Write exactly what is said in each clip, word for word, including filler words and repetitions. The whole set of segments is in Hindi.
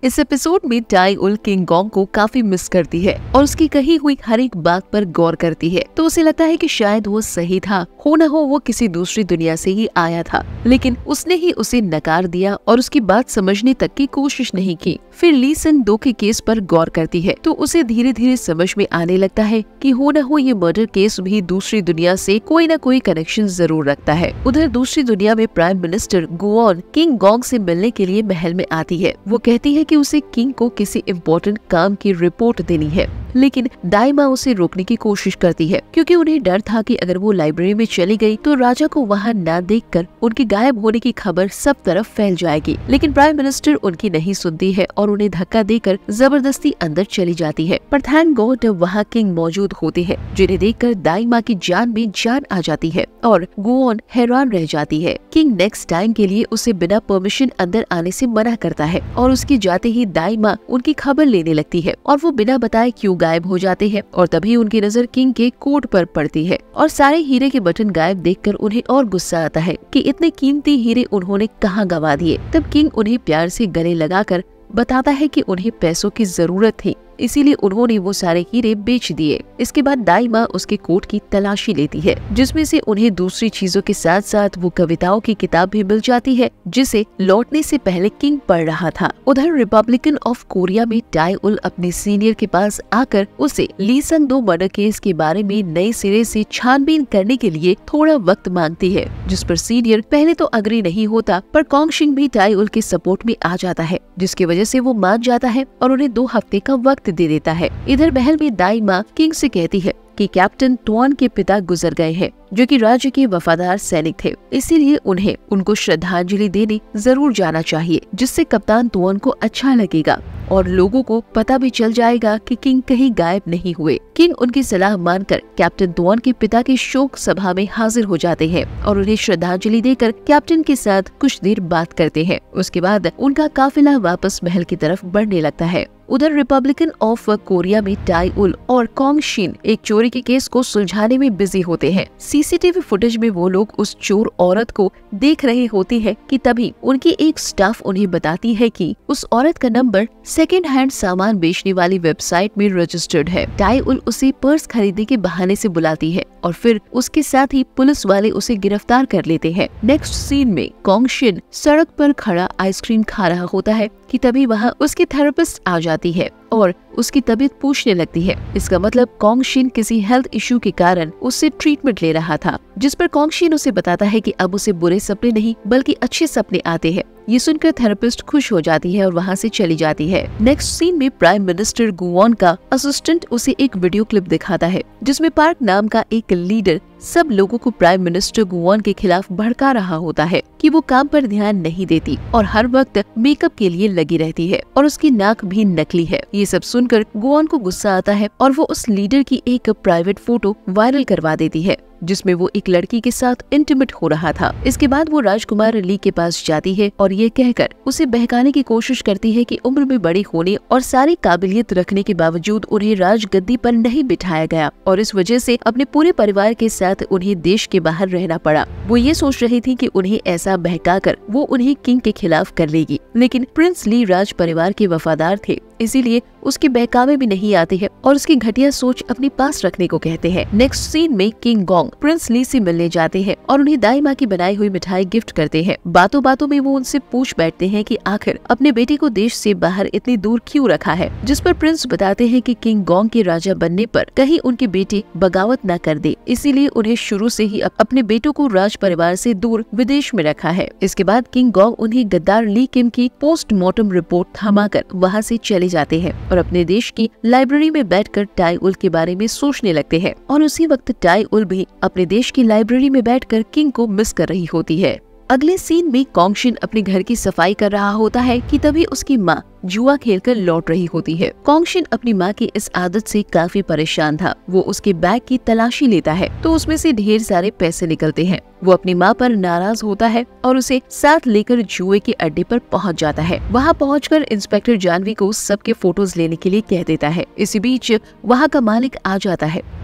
इस एपिसोड में टाई उल किंग गोंग को काफी मिस करती है और उसकी कही हुई हर एक बात पर गौर करती है। तो उसे लगता है कि शायद वो सही था, हो न हो वो किसी दूसरी दुनिया से ही आया था, लेकिन उसने ही उसे नकार दिया और उसकी बात समझने तक की कोशिश नहीं की। फिर ली सन दो के केस पर गौर करती है तो उसे धीरे धीरे समझ में आने लगता है कि हो न हो ये मर्डर केस भी दूसरी दुनिया से कोई न कोई कनेक्शन जरूर रखता है। उधर दूसरी दुनिया में प्राइम मिनिस्टर गुओन किंग गोंग से मिलने के लिए महल में आती है। वो कहती है कि उसे किंग को किसी इम्पोर्टेंट काम की रिपोर्ट देनी है, लेकिन दाइमा उसे रोकने की कोशिश करती है क्योंकि उन्हें डर था कि अगर वो लाइब्रेरी में चली गई तो राजा को वहाँ न देखकर उनके गायब होने की खबर सब तरफ फैल जाएगी। लेकिन प्राइम मिनिस्टर उनकी नहीं सुनती है और उन्हें धक्का देकर जबरदस्ती अंदर चली जाती है। पर थैंक गॉड वहाँ किंग मौजूद होते हैं, जिन्हें देखकर दाइमा की जान में जान आ जाती है और गुओन हैरान रह जाती है। किंग नेक्स्ट टाइम के लिए उसे बिना परमिशन अंदर आने से मना करता है और उसके जाते ही दाइमा उनकी खबर लेने लगती है और वो बिना बताए क्यों गायब हो जाते हैं। और तभी उनकी नजर किंग के कोट पर पड़ती है और सारे हीरे के बटन गायब देखकर उन्हें और गुस्सा आता है कि इतने कीमती हीरे उन्होंने कहाँ गंवा दिए। तब किंग उन्हें प्यार से गले लगाकर बताता है कि उन्हें पैसों की जरूरत थी, इसीलिए उन्होंने वो सारे हीरे बेच दिए। इसके बाद दाइमा उसके कोट की तलाशी लेती है, जिसमें से उन्हें दूसरी चीजों के साथ साथ वो कविताओं की किताब भी मिल जाती है जिसे लौटने से पहले किंग पढ़ रहा था। उधर रिपब्लिकन ऑफ कोरिया में टाई उल अपने सीनियर के पास आकर उसे ली सन दो मर्डर केस के बारे में नए सिरे से छानबीन करने के लिए थोड़ा वक्त मांगती है, जिस पर सीनियर पहले तो अग्री नहीं होता, पर कॉन्गशिन भी टाई उल के सपोर्ट में आ जाता है, जिसकी वजह से वो मान जाता है और उन्हें दो हफ्ते का वक्त दे देता है। इधर महल में दाइमा किंग से कहती है कि कैप्टन टुआन के पिता गुजर गए हैं, जो कि राज्य के वफादार सैनिक थे, इसीलिए उन्हें उनको श्रद्धांजलि देने जरूर जाना चाहिए, जिससे कप्तान टुआन को अच्छा लगेगा और लोगों को पता भी चल जाएगा कि किंग कहीं गायब नहीं हुए। किंग उनकी सलाह मानकर कैप्टन टुआन के पिता की शोक सभा में हाजिर हो जाते हैं और उन्हें श्रद्धांजलि देकर कैप्टन के साथ कुछ देर बात करते हैं। उसके बाद उनका काफिला वापस महल की तरफ बढ़ने लगता है। उधर रिपब्लिकन ऑफ कोरिया में टाई उल और कॉन्गशिन एक चोरी के केस को सुलझाने में बिजी होते हैं। सीसीटीवी फुटेज में वो लोग उस चोर औरत को देख रहे होते हैं कि तभी उनकी एक स्टाफ उन्हें बताती है कि उस औरत का नंबर सेकेंड हैंड सामान बेचने वाली वेबसाइट में रजिस्टर्ड है। टाई उल उसे पर्स खरीदने के बहाने से बुलाती है और फिर उसके साथ ही पुलिस वाले उसे गिरफ्तार कर लेते हैं। नेक्स्ट सीन में कॉन्गशिन सड़क पर खड़ा आइसक्रीम खा रहा होता है कि तभी वहाँ उसकी थेरेपिस्ट आ जाती है और उसकी तबीयत पूछने लगती है। इसका मतलब कॉन्गशिन किसी हेल्थ इश्यू के कारण उससे ट्रीटमेंट ले रहा था, जिस पर कॉन्गशिन उसे बताता है कि अब उसे बुरे सपने नहीं बल्कि अच्छे सपने आते हैं। ये सुनकर थेरेपिस्ट खुश हो जाती है और वहाँ से चली जाती है। नेक्स्ट सीन में प्राइम मिनिस्टर गुओन का असिस्टेंट उसे एक वीडियो क्लिप दिखाता है, जिसमें पार्क नाम का एक लीडर सब लोगों को प्राइम मिनिस्टर गुओन के खिलाफ भड़का रहा होता है कि वो काम पर ध्यान नहीं देती और हर वक्त मेकअप के लिए लगी रहती है और उसकी नाक भी नकली है। ये सब सुनकर गुओन को गुस्सा आता है और वो उस लीडर की एक प्राइवेट फोटो वायरल करवा देती है, जिसमें वो एक लड़की के साथ इंटीमेट हो रहा था। इसके बाद वो राजकुमार ली के पास जाती है और ये कहकर उसे बहकाने की कोशिश करती है कि उम्र में बड़ी होने और सारी काबिलियत रखने के बावजूद उन्हें राजगद्दी पर नहीं बिठाया गया और इस वजह से अपने पूरे परिवार के साथ उन्हें देश के बाहर रहना पड़ा। वो ये सोच रही थी कि उन्हें ऐसा बहकाकर वो उन्हें किंग के खिलाफ कर लेगी, लेकिन प्रिंस ली राज परिवार के वफादार थे, इसीलिए उसके बहकावे भी नहीं आते हैं और उसकी घटिया सोच अपने पास रखने को कहते हैं। नेक्स्ट सीन में किंग गोंग प्रिंस ली से मिलने जाते हैं और उन्हें दाइमा की बनाई हुई मिठाई गिफ्ट करते हैं। बातों बातों में वो उनसे पूछ बैठते हैं कि आखिर अपने बेटे को देश से बाहर इतनी दूर क्यों रखा है, जिस पर प्रिंस बताते हैं कि किंग गोंग के राजा बनने पर कहीं उनके बेटे बगावत न कर दे, इसीलिए उन्हें शुरू से ही अपने बेटों को राज परिवार से दूर विदेश में रखा है। इसके बाद किंग गोंग उन्हें गद्दार ली किम की पोस्टमार्टम रिपोर्ट थमाकर वहाँ से चले जाते हैं और अपने देश की लाइब्रेरी में बैठकर टाई उल के बारे में सोचने लगते हैं और उसी वक्त टाई उल भी अपने देश की लाइब्रेरी में बैठकर किंग को मिस कर रही होती है। अगले सीन में कॉन्गशिन अपने घर की सफाई कर रहा होता है कि तभी उसकी माँ जुआ खेलकर लौट रही होती है। कॉन्गशिन अपनी माँ की इस आदत से काफी परेशान था। वो उसके बैग की तलाशी लेता है तो उसमें से ढेर सारे पैसे निकलते हैं। वो अपनी माँ पर नाराज होता है और उसे साथ लेकर जुए के अड्डे पर पहुँच जाता है। वहाँ पहुँचकर इंस्पेक्टर जानवी को सबके फोटोज लेने के लिए कह देता है। इसी बीच वहाँ का मालिक आ जाता है।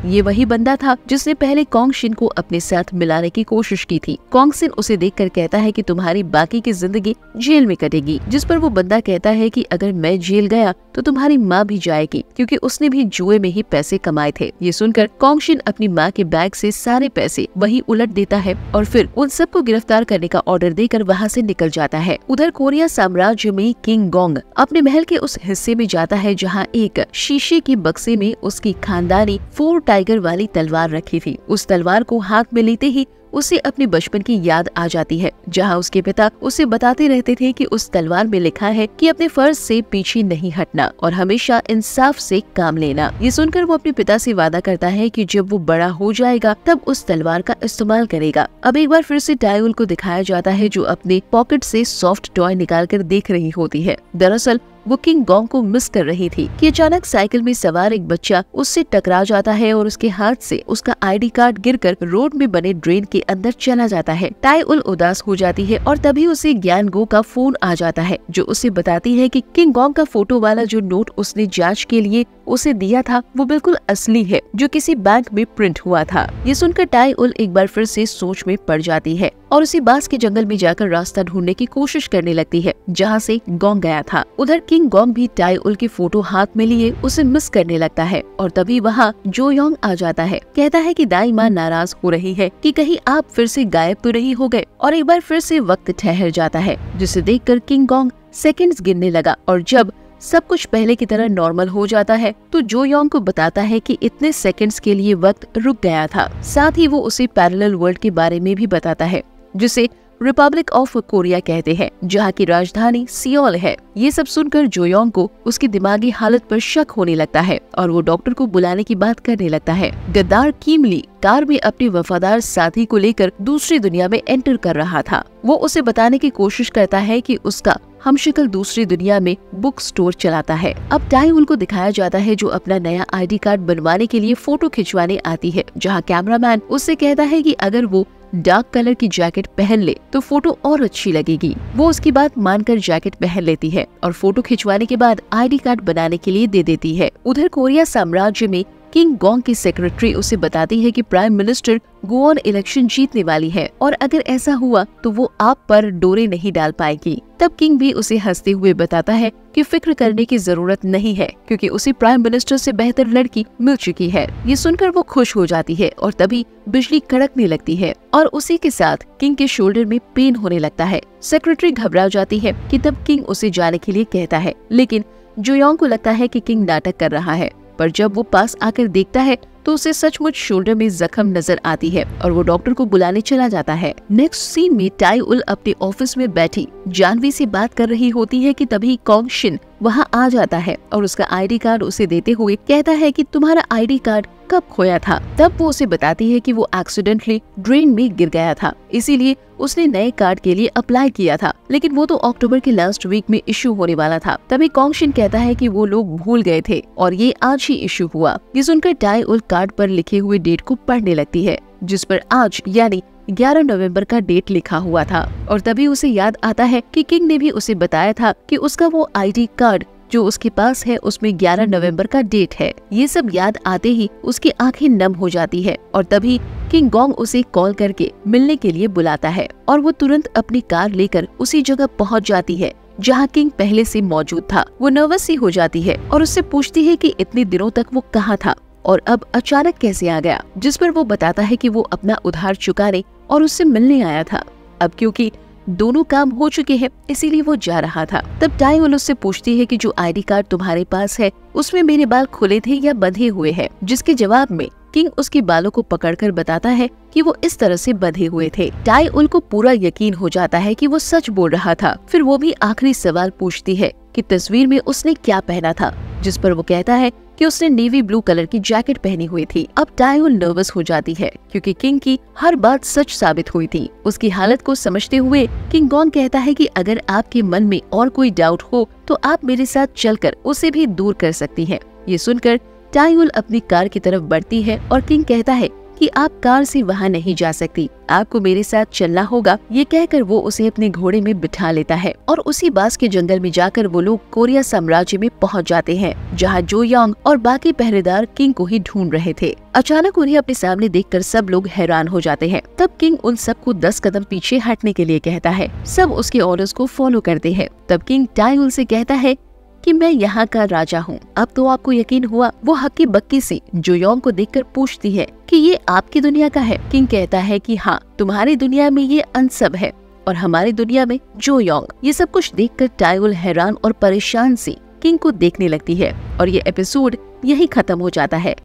ये वही बंदा था जिसने पहले कॉन्गशिन को अपने साथ मिलाने की कोशिश की थी। कॉन्गशिन उसे देखकर कहता है कि तुम्हारी बाकी की जिंदगी जेल में कटेगी, जिस पर वो बंदा कहता है कि अगर मैं जेल गया तो तुम्हारी माँ भी जाएगी, क्योंकि उसने भी जुए में ही पैसे कमाए थे। ये सुनकर कॉन्गशिन अपनी माँ के बैग से सारे पैसे वही उलट देता है और फिर उन सबको गिरफ्तार करने का ऑर्डर देकर वहाँ से निकल जाता है। उधर कोरिया साम्राज्य में किंग गोंग अपने महल के उस हिस्से में जाता है जहाँ एक शीशे के बक्से में उसकी खानदानी फोर टाइगर वाली तलवार रखी थी। उस तलवार को हाथ में लेते ही उसे अपने बचपन की याद आ जाती है, जहाँ उसके पिता उसे बताते रहते थे कि उस तलवार में लिखा है कि अपने फर्ज से पीछे नहीं हटना और हमेशा इंसाफ से काम लेना। ये सुनकर वो अपने पिता से वादा करता है कि जब वो बड़ा हो जाएगा तब उस तलवार का इस्तेमाल करेगा। अब एक बार फिर से टाई-उल को दिखाया जाता है जो अपने पॉकेट से सॉफ्ट टॉय निकाल कर देख रही होती है। दरअसल वो किंग गोंग को मिस कर रही थी कि अचानक साइकिल में सवार एक बच्चा उससे टकरा जाता है और उसके हाथ से उसका आईडी कार्ड गिरकर रोड में बने ड्रेन के अंदर चला जाता है। टाई-उल उदास हो जाती है और तभी उसे ग्यान गो का फोन आ जाता है जो उसे बताती है कि किंग गोंग का फोटो वाला जो नोट उसने जांच के लिए उसे दिया था वो बिल्कुल असली है, जो किसी बैंक में प्रिंट हुआ था। ये सुनकर टाई-उल एक बार फिर से सोच में पड़ जाती है और उसी बांस के जंगल में जाकर रास्ता ढूंढने की कोशिश करने लगती है जहाँ से गोंग गया था। उधर किंग गोंग भी टाई-उल की फोटो हाथ में लिए उसे मिस करने लगता है और तभी वहाँ जो योंग आ जाता है। कहता है कि दाई माँ नाराज हो रही है कि कहीं आप फिर से गायब तो नहीं हो गए, और एक बार फिर से वक्त ठहर जाता है, जिसे देखकर किंग गोंग सेकंड्स गिनने लगा और जब सब कुछ पहले की तरह नॉर्मल हो जाता है तो जो योंग को बताता है कि इतने सेकंड्स के लिए वक्त रुक गया था। साथ ही वो उसे पैरेलल वर्ल्ड के बारे में भी बताता है जिसे रिपब्लिक ऑफ कोरिया कहते हैं, जहाँ की राजधानी सियोल है। ये सब सुनकर जोयोंग को उसकी दिमागी हालत पर शक होने लगता है और वो डॉक्टर को बुलाने की बात करने लगता है। गद्दार किम ली कार में अपने वफादार साथी को लेकर दूसरी दुनिया में एंटर कर रहा था। वो उसे बताने की कोशिश करता है कि उसका हमशक्ल दूसरी दुनिया में बुक स्टोर चलाता है। अब टाई-उल को दिखाया जाता है जो अपना नया आईडी कार्ड बनवाने के लिए फोटो खिंचवाने आती है, जहाँ कैमरामैन उससे कहता है कि अगर वो डार्क कलर की जैकेट पहन ले तो फोटो और अच्छी लगेगी। वो उसकी बात मानकर जैकेट पहन लेती है और फोटो खिंचवाने के बाद आईडी कार्ड बनाने के लिए दे देती है। उधर कोरिया साम्राज्य में किंग गोंग की सेक्रेटरी उसे बताती है कि प्राइम मिनिस्टर गोवन इलेक्शन जीतने वाली है और अगर ऐसा हुआ तो वो आप पर डोरे नहीं डाल पाएगी। तब किंग भी उसे हंसते हुए बताता है कि फिक्र करने की जरूरत नहीं है क्योंकि उसे प्राइम मिनिस्टर से बेहतर लड़की मिल चुकी है। ये सुनकर वो खुश हो जाती है और तभी बिजली कड़कने लगती है और उसी के साथ किंग के शोल्डर में पेन होने लगता है। सेक्रेटरी घबरा जाती है कि तब किंग उसे जाने के लिए कहता है, लेकिन जोयोंग को लगता है कि किंग नाटक कर रहा है, पर जब वो पास आकर देखता है तो उसे सचमुच शोल्डर में जख्म नजर आती है और वो डॉक्टर को बुलाने चला जाता है। नेक्स्ट सीन में टाई-उल अपने ऑफिस में बैठी जानवी से बात कर रही होती है कि तभी कॉन्गशिन वहाँ आ जाता है और उसका आईडी कार्ड उसे देते हुए कहता है कि तुम्हारा आईडी कार्ड कब खोया था। तब वो उसे बताती है कि वो एक्सीडेंटली ड्रेन में गिर गया था, इसीलिए उसने नए कार्ड के लिए अप्लाई किया था, लेकिन वो तो अक्टूबर के लास्ट वीक में इशू होने वाला था। तभी कॉन्गशिन कहता है कि वो लोग भूल गए थे और ये आज ही इशू हुआ। ये सुनकर टाई-उल कार्ड पर लिखे हुए डेट को पढ़ने लगती है जिस पर आज यानी ग्यारह नवंबर का डेट लिखा हुआ था और तभी उसे याद आता है कि किंग ने भी उसे बताया था कि उसका वो आईडी कार्ड जो उसके पास है उसमें ग्यारह नवंबर का डेट है। ये सब याद आते ही उसकी आंखें नम हो जाती है और तभी किंग गोंग उसे कॉल करके मिलने के लिए बुलाता है और वो तुरंत अपनी कार लेकर उसी जगह पहुंच जाती है जहाँ किंग पहले से मौजूद था। वो नर्वस सी हो जाती है और उससे पूछती है कि इतने दिनों तक वो कहाँ था और अब अचानक कैसे आ गया, जिस पर वो बताता है कि वो अपना उधार चुकाने और उससे मिलने आया था। अब क्योंकि दोनों काम हो चुके हैं इसीलिए वो जा रहा था। तब टाई-उल उससे पूछती है कि जो आईडी कार्ड तुम्हारे पास है उसमें मेरे बाल खुले थे या बंधे हुए हैं, जिसके जवाब में किंग उसके बालों को पकड़कर बताता है कि वो इस तरह से बंधे हुए थे। टाई-उल को पूरा यकीन हो जाता है कि वो सच बोल रहा था। फिर वो भी आखिरी सवाल पूछती है कि तस्वीर में उसने क्या पहना था, जिस पर वो कहता है कि उसने नेवी ब्लू कलर की जैकेट पहनी हुई थी। अब टाई-उल नर्वस हो जाती है क्योंकि किंग की हर बात सच साबित हुई थी। उसकी हालत को समझते हुए किंग गोंग कहता है कि अगर आपके मन में और कोई डाउट हो तो आप मेरे साथ चलकर उसे भी दूर कर सकती हैं। ये सुनकर टाई-उल अपनी कार की तरफ बढ़ती है और किंग कहता है कि आप कार से वहाँ नहीं जा सकती, आपको मेरे साथ चलना होगा। ये कहकर वो उसे अपने घोड़े में बिठा लेता है और उसी बांस के जंगल में जाकर वो लोग कोरिया साम्राज्य में पहुंच जाते हैं, जहां जो योंग और बाकी पहरेदार किंग को ही ढूंढ रहे थे। अचानक उन्हें अपने सामने देखकर सब लोग हैरान हो जाते हैं। तब किंग उन सबको दस कदम पीछे हटने के लिए कहता है। सब उसके ऑर्डर्स को फॉलो करते हैं। तब किंग टाइउल से कहता है कि मैं यहाँ का राजा हूँ। अब तो आपको यकीन हुआ। वो हक्की बक्की सी जो योंग को देखकर पूछती है कि ये आपकी दुनिया का है। किंग कहता है कि हाँ, तुम्हारी दुनिया में ये अनसब है और हमारी दुनिया में जो योंग। ये सब कुछ देखकर टाइउल हैरान और परेशान सी किंग को देखने लगती है और ये एपिसोड यही खत्म हो जाता है।